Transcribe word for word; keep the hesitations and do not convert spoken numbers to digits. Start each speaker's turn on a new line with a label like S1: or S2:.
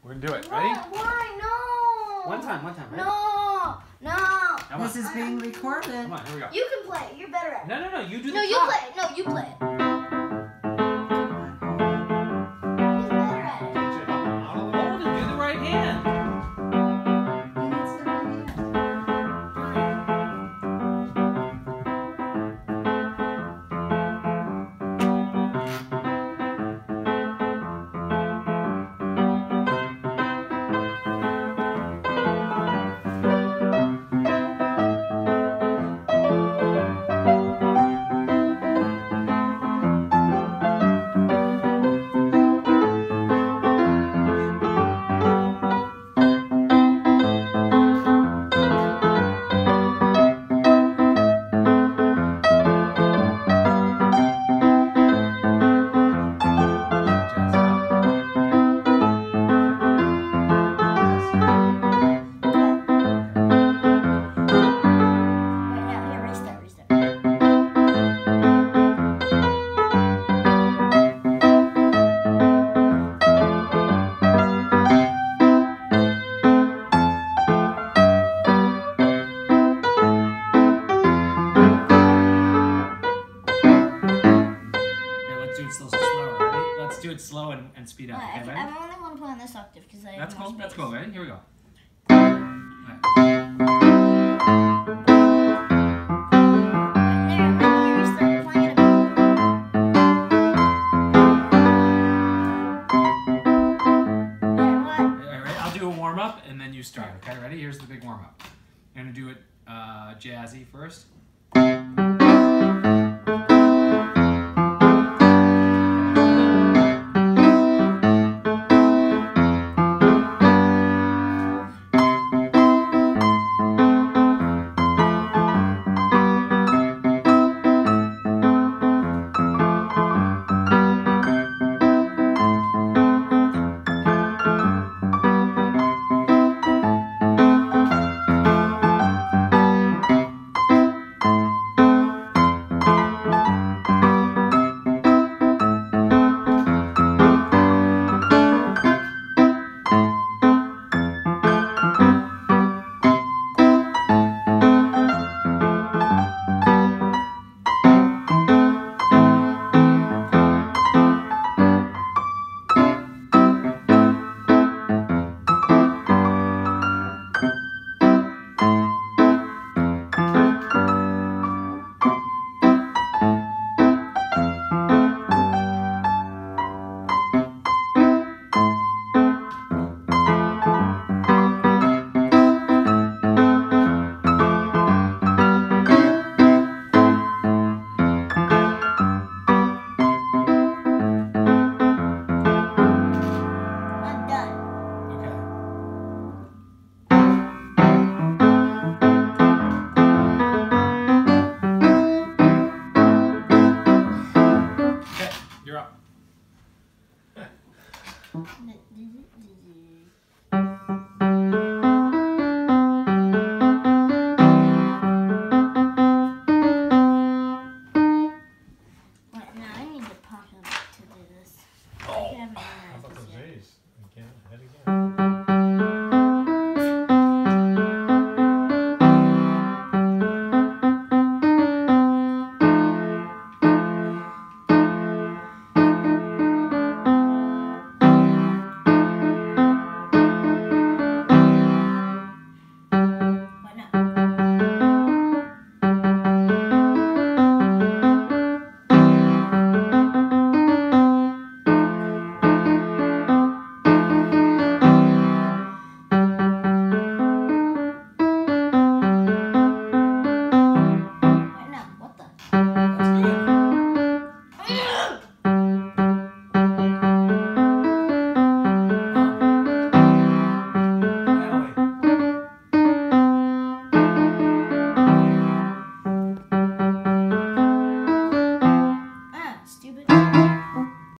S1: We're gonna do it. Ready?
S2: Why? No.
S1: One time, one time, right?
S2: No, no.
S1: Come
S3: this
S1: on.
S3: is being recorded.
S1: Come on, here we go.
S2: You can play. You're better at it.
S1: No, no, no. You do the
S2: No,
S1: top.
S2: you play. No, you play. He's better at it.
S1: Hold and do the right hand.
S3: It's the right hand.
S1: Let's do it slow and, and speed up.
S2: Right,
S1: Okay,
S2: I,
S1: ready?
S2: I only want to play on this octave because I
S1: That's
S2: have more
S1: cool. That's
S2: space.
S1: cool. Ready? Here we go. All right. Warm up and then you start. Okay, ready? Here's the big warm up. I'm gonna do it uh, jazzy first. You're up.
S2: Wait, now I need to pop him to do this.
S1: Oh.